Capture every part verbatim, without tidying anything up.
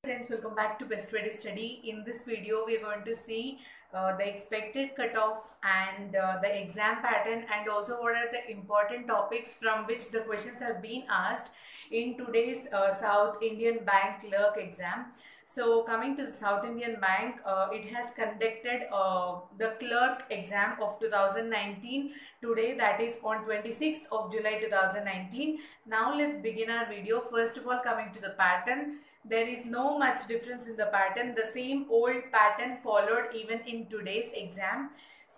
Friends, welcome back to Best Way to Study. In this video, we are going to see uh, the expected cutoff and uh, the exam pattern, and also what are the important topics from which the questions have been asked in today's uh, South Indian Bank clerk exam. So coming to the South Indian Bank, uh, it has conducted uh, the clerk exam of two thousand nineteen today, that is on twenty-sixth of July two thousand nineteen. Now let's begin our video. First of all, coming to the pattern, there is no much difference in the pattern. The same old pattern followed even in today's exam.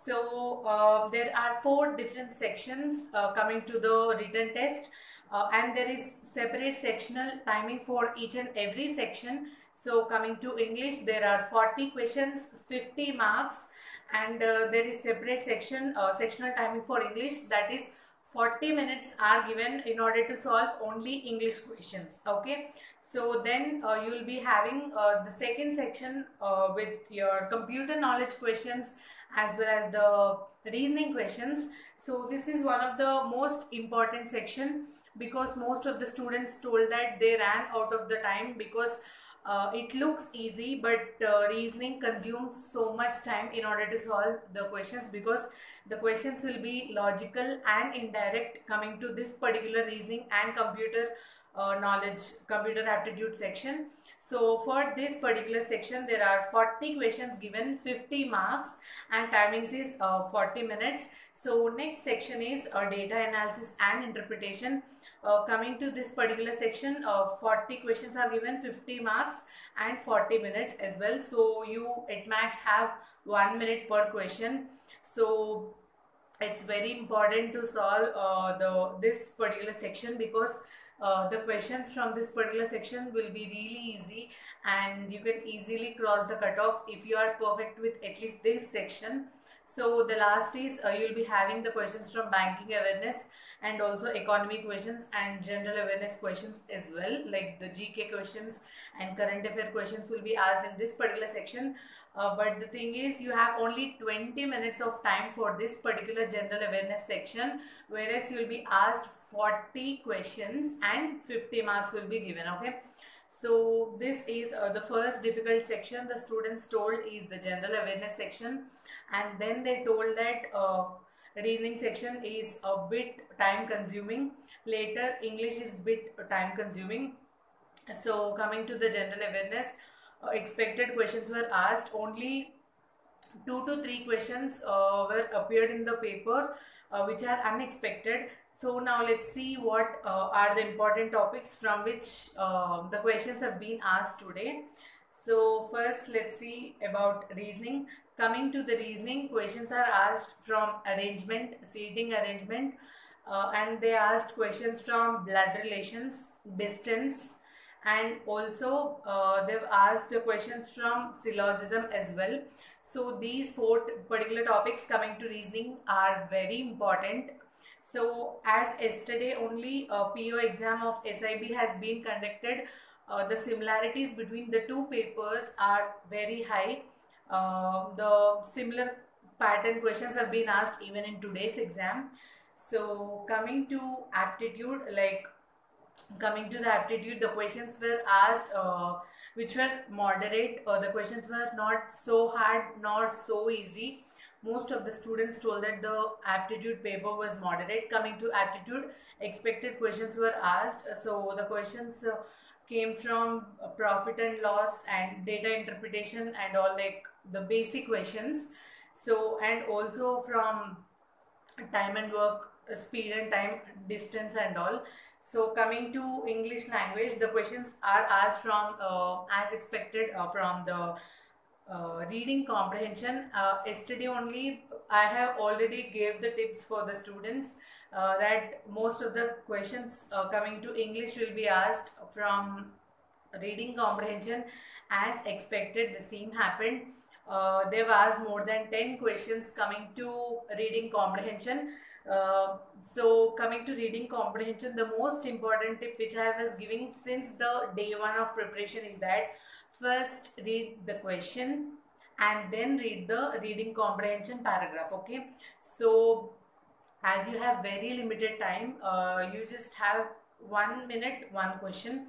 So uh, there are four different sections uh, coming to the written test, uh, and there is separate sectional timing for each and every section. So coming to English, there are forty questions, fifty marks, and uh, there is separate section, uh, sectional timing for English, that is forty minutes are given in order to solve only English questions. Okay, so then uh, you will be having uh, the second section uh, with your computer knowledge questions as well as the reasoning questions. So this is one of the most important section, because most of the students told that they ran out of the time, because uh, it looks easy, but uh, reasoning consumes so much time in order to solve the questions, because the questions will be logical and indirect coming to this particular reasoning and computer uh, knowledge, computer aptitude section. So for this particular section, there are forty questions given, fifty marks, and timings is uh, forty minutes. So next section is uh, data analysis and interpretation. Uh, coming to this particular section, uh, forty questions are given, fifty marks and forty minutes as well. So you at max have one minute per question. So it's very important to solve uh, the this particular section, because uh, the questions from this particular section will be really easy, and you can easily cross the cutoff if you are perfect with at least this section. So the last is uh, you will be having the questions from banking awareness, and also economy questions and general awareness questions as well, like the G K questions and current affair questions will be asked in this particular section. Uh, but the thing is, you have only twenty minutes of time for this particular general awareness section, whereas you will be asked forty questions and fifty marks will be given. Okay, so this is uh, the first difficult section the students told is the general awareness section, and then they told that uh, reasoning section is a bit time consuming. Later English is bit time consuming. So coming to the general awareness, uh, expected questions were asked. Only two to three questions uh, were appeared in the paper, uh, which are unexpected. So now let's see what uh, are the important topics from which uh, the questions have been asked today. So first let's see about reasoning. Coming to the reasoning, questions are asked from arrangement, seating arrangement, uh, and they asked questions from blood relations, distance, and also uh, they've asked the questions from syllogism as well. So these four particular topics coming to reasoning are very important. So as yesterday only a P O exam of S I B has been conducted, uh, the similarities between the two papers are very high. Uh, the similar pattern questions have been asked even in today's exam. So coming to aptitude, like coming to the aptitude, the questions were asked uh, which were moderate. Uh, the questions were not so hard nor so easy. Most of the students told that the aptitude paper was moderate. Coming to aptitude, expected questions were asked. So the questions uh, came from uh, profit and loss and data interpretation and all, like the basic questions. So and also from time and work, uh, speed and time, distance and all. So coming to English language, the questions are asked from uh, as expected uh, from the uh, reading comprehension. Uh, yesterday only I have already gave the tips for the students uh, that most of the questions uh, coming to English will be asked from reading comprehension as expected. The same happened. Uh, they've asked more than ten questions coming to reading comprehension. Uh, so coming to reading comprehension, the most important tip which I was giving since the day one of preparation is that first read the question and then read the reading comprehension paragraph. Okay, so as you have very limited time, uh, you just have one minute, one question.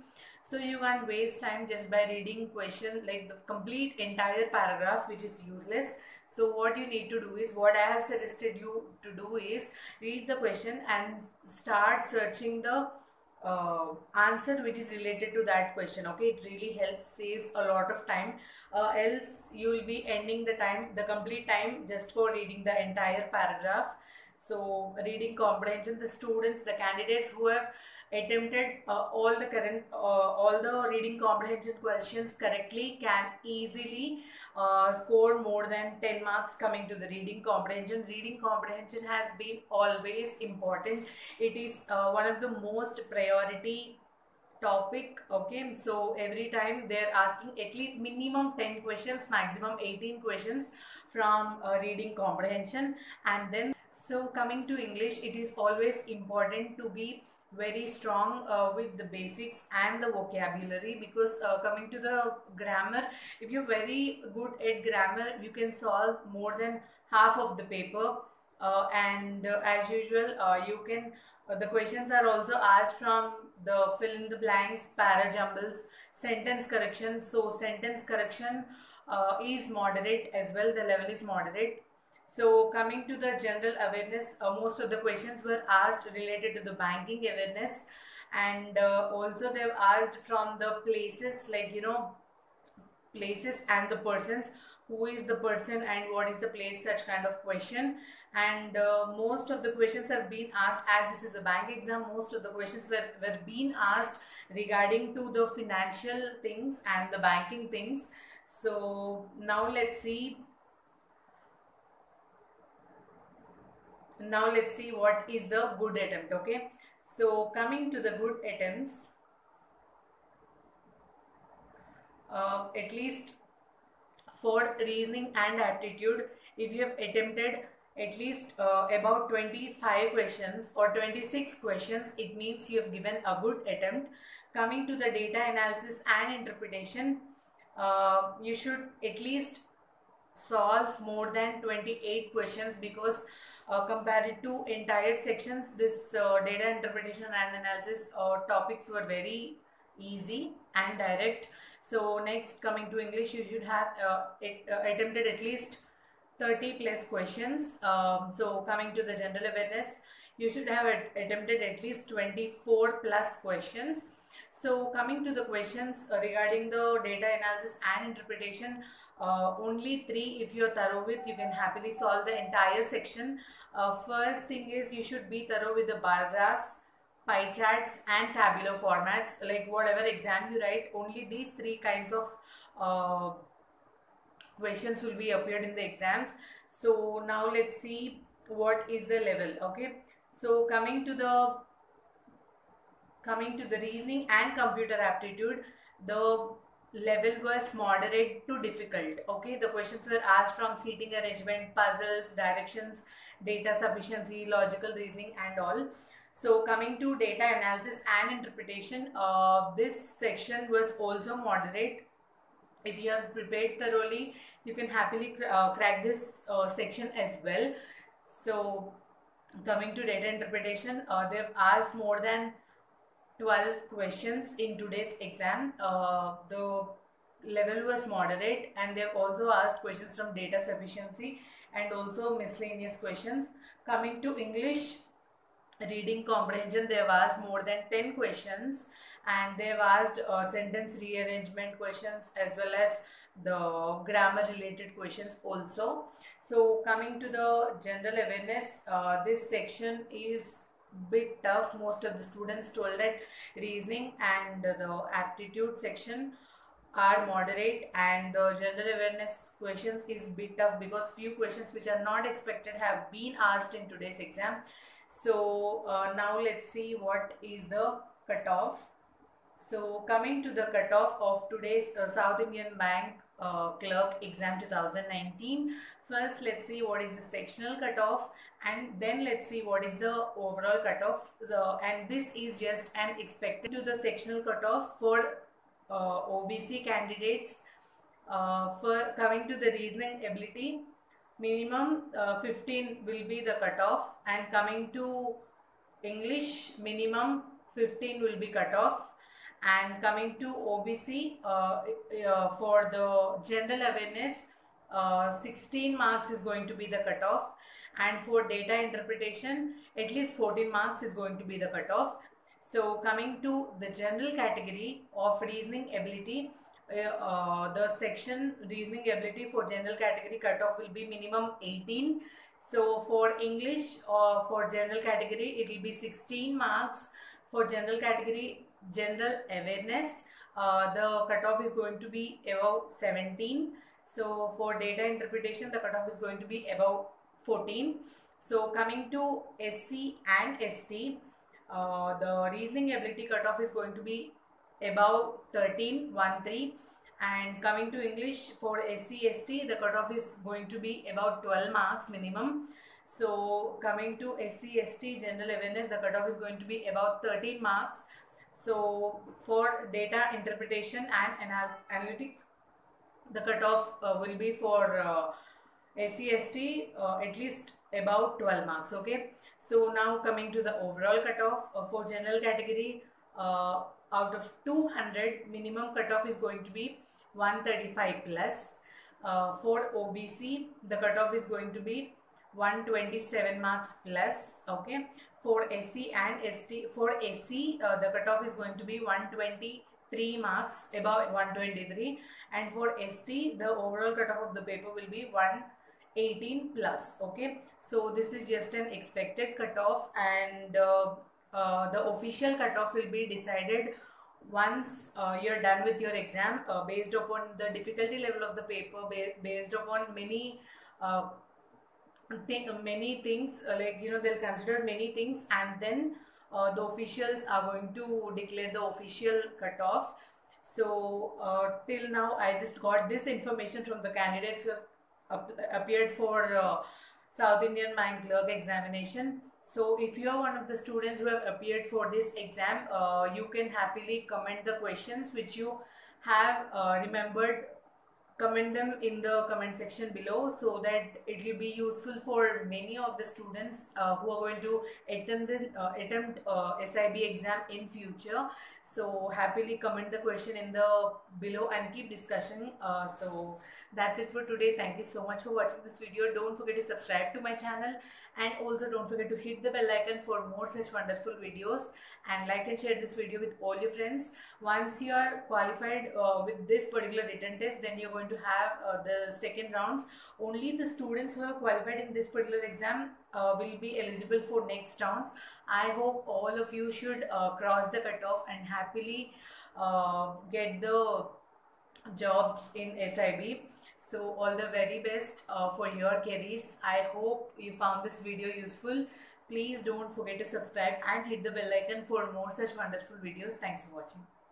So you can't waste time just by reading question like the complete entire paragraph, which is useless. So what you need to do is, what I have suggested you to do is, read the question and start searching the uh, answer which is related to that question. Okay, it really helps, saves a lot of time. Uh, else you will be ending the time, the complete time, just for reading the entire paragraph. So reading comprehension, the students, the candidates who have attempted uh, all the current uh, all the reading comprehension questions correctly can easily uh, score more than ten marks coming to the reading comprehension. Reading comprehension has been always important. It is uh, one of the most priority topic. Okay, so every time they're asking at least minimum ten questions, maximum eighteen questions from uh, reading comprehension. And then, so coming to English, it is always important to be very strong uh, with the basics and the vocabulary, because uh, coming to the grammar, if you're very good at grammar, you can solve more than half of the paper. Uh, and uh, as usual, uh, you can uh, the questions are also asked from the fill in the blanks, para jumbles, sentence correction. So sentence correction uh, is moderate as well, the level is moderate. So coming to the general awareness, uh, most of the questions were asked related to the banking awareness, and uh, also they've asked from the places, like, you know, places and the persons, who is the person and what is the place, such kind of question. And uh, most of the questions have been asked, as this is a bank exam, most of the questions were, were being asked regarding to the financial things and the banking things. So now let's see now let's see what is the good attempt. Okay, so coming to the good attempts, uh, at least for reasoning and aptitude, if you have attempted at least uh, about twenty-five questions or twenty-six questions, it means you have given a good attempt. Coming to the data analysis and interpretation, uh, you should at least solve more than twenty-eight questions, because uh, compared to entire sections, this uh, data interpretation and analysis uh, topics were very easy and direct. So next, coming to English, you should have uh, it, uh, attempted at least thirty plus questions. Um, so coming to the general awareness, you should have at, attempted at least twenty-four plus questions. So coming to the questions uh, regarding the data analysis and interpretation, uh, only three if you're thorough with, you can happily solve the entire section. Uh, first thing is, you should be thorough with the bar graphs, pie charts and tabular formats. Like whatever exam you write, only these three kinds of uh, questions will be appeared in the exams. So now let's see what is the level. Okay, so coming to the coming to the reasoning and computer aptitude, the level was moderate to difficult. Okay, the questions were asked from seating arrangement, puzzles, directions, data sufficiency, logical reasoning and all. So coming to data analysis and interpretation, uh, this section was also moderate. If you have prepared thoroughly, you can happily uh, crack this uh, section as well. So coming to data interpretation, uh, they've asked more than twelve questions in today's exam. Uh, the level was moderate, and they've also asked questions from data sufficiency and also miscellaneous questions. Coming to English reading comprehension, they've asked more than ten questions, and they've asked uh, sentence rearrangement questions as well as the grammar related questions also. So coming to the general awareness, uh, this section is bit tough. Most of the students told that reasoning and the aptitude section are moderate, and the general awareness questions is bit tough, because few questions which are not expected have been asked in today's exam. So uh, now let's see what is the cutoff. So coming to the cutoff of today's uh, South Indian Bank uh, Clerk Exam two thousand nineteen. First, let's see what is the sectional cutoff, and then let's see what is the overall cutoff. So, and this is just an expected to the sectional cutoff for uh, O B C candidates. Uh, for coming to the reasoning ability, minimum uh, fifteen will be the cutoff, and coming to English, minimum fifteen will be cutoff, And coming to O B C, uh, uh, for the general awareness, uh, sixteen marks is going to be the cutoff, and for data interpretation, at least fourteen marks is going to be the cutoff. So coming to the general category of reasoning ability, uh, uh, the section reasoning ability for general category cutoff will be minimum eighteen. So for English, uh, for general category, it will be sixteen marks. For general category, general awareness, uh, the cutoff is going to be about seventeen. So for data interpretation, the cutoff is going to be about fourteen. So coming to S C and S T, uh, the reasoning ability cutoff is going to be about thirteen, one three. And coming to English, for S C S T, the cutoff is going to be about twelve marks minimum. So coming to S C S T general awareness, the cutoff is going to be about thirteen marks. So for data interpretation and analytics, the cutoff uh, will be for uh, S C S T uh, at least about twelve marks. Okay. So now coming to the overall cutoff uh, for general category, uh, out of two hundred, minimum cutoff is going to be one thirty-five plus. Uh, for O B C, the cutoff is going to be one twenty-seven marks plus. Okay. For S C and S T, for S C, uh, the cutoff is going to be one twenty-three marks, about one twenty-three, and for S T, the overall cutoff of the paper will be one eighteen plus. Okay, so this is just an expected cutoff, and uh, uh, the official cutoff will be decided once uh, you're done with your exam, uh, based upon the difficulty level of the paper, ba based upon many uh, th many things, uh, like, you know, they'll consider many things, and then uh, the officials are going to declare the official cutoff. So uh, till now I just got this information from the candidates who have appeared for uh, South Indian Mine Clerk examination. So if you are one of the students who have appeared for this exam, uh, you can happily comment the questions which you have uh, remembered. Comment them in the comment section below, so that it will be useful for many of the students uh, who are going to attempt this uh, attempt uh, S I B exam in future. So happily comment the question in the below and keep discussion. Uh, so that's it for today. Thank you so much for watching this video. Don't forget to subscribe to my channel, and also don't forget to hit the bell icon for more such wonderful videos, and like and share this video with all your friends. Once you are qualified uh, with this particular written test, then you're going to have uh, the second rounds. Only the students who have qualified in this particular exam uh, will be eligible for next rounds. I hope all of you should uh, cross the cutoff and happily uh, get the jobs in S I B. So all the very best uh, for your careers. I hope you found this video useful. Please don't forget to subscribe and hit the bell icon for more such wonderful videos. Thanks for watching.